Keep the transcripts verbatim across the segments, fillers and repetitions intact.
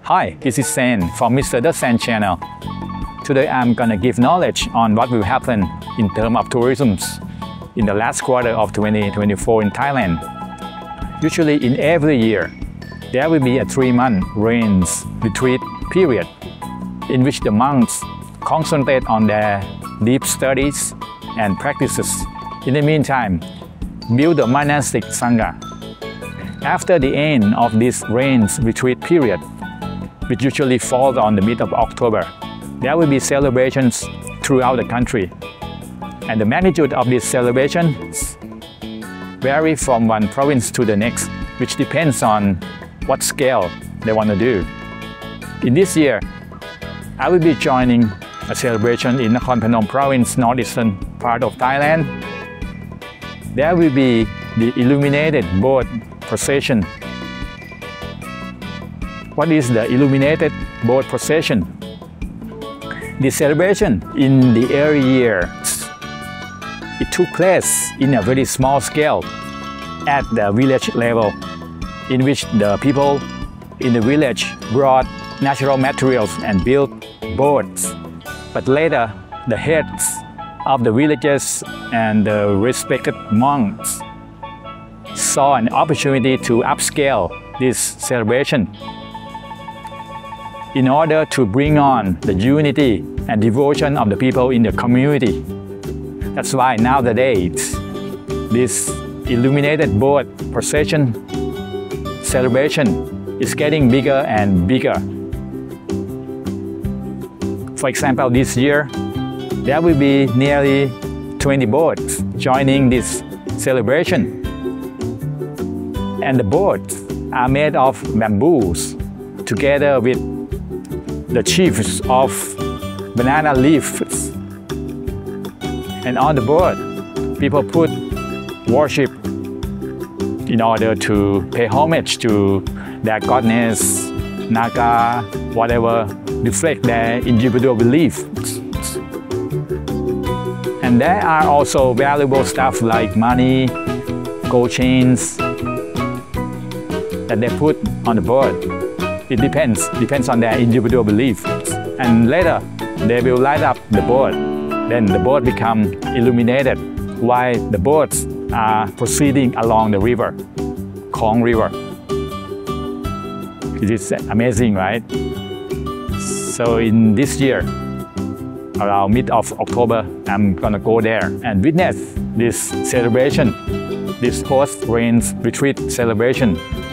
Hi, this is Sen from Mister The Sen channel. Today I'm gonna give knowledge on what will happen in terms of tourism in the last quarter of twenty twenty-four in Thailand. Usually in every year, there will be a three-month rains retreat period in which the monks concentrate on their deep studies and practices. In the meantime, build the monastic sangha. After the end of this rains retreat period, which usually falls on the mid of October, there will be celebrations throughout the country. And the magnitude of these celebrations vary from one province to the next, which depends on what scale they want to do. In this year, I will be joining a celebration in Nakhon Phanom province, northeastern part of Thailand. There will be the illuminated boat procession. What is the illuminated boat procession? The celebration in the early years, it took place in a very small scale at the village level, in which the people in the village brought natural materials and built boats. But later, the heads of the villages and the respected monks saw an opportunity to upscale this celebration in order to bring on the unity and devotion of the people in the community. That's why nowadays, this illuminated boat procession celebration is getting bigger and bigger. For example, this year, there will be nearly twenty boats joining this celebration. And the boats are made of bamboos, together with the chiefs of banana leaves. And on the boat, people put worship in order to pay homage to their goddess, Naga, whatever, reflect their individual beliefs. And there are also valuable stuff like money, gold chains that they put on the boat. It depends, depends on their individual beliefs. And later, they will light up the boat. Then the boat becomes illuminated while the boats are proceeding along the river, Khong River. It is amazing, right? So in this year, around mid of October, I'm gonna go there and witness this celebration, this post-rains retreat celebration.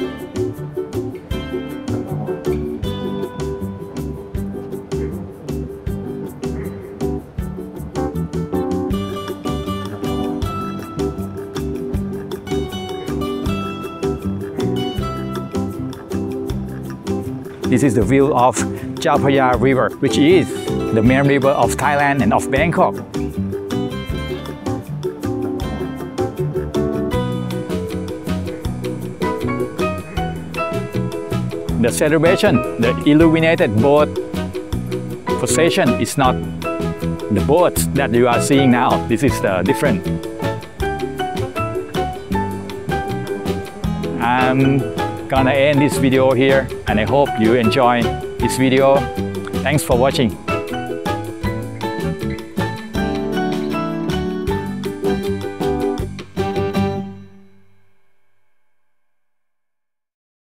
This is the view of Chao Phraya River, which is the main river of Thailand and of Bangkok. The celebration, the illuminated boat procession is not the boats that you are seeing now. This is the different. I'm gonna end this video here, and I hope you enjoy this video. Thanks for watching.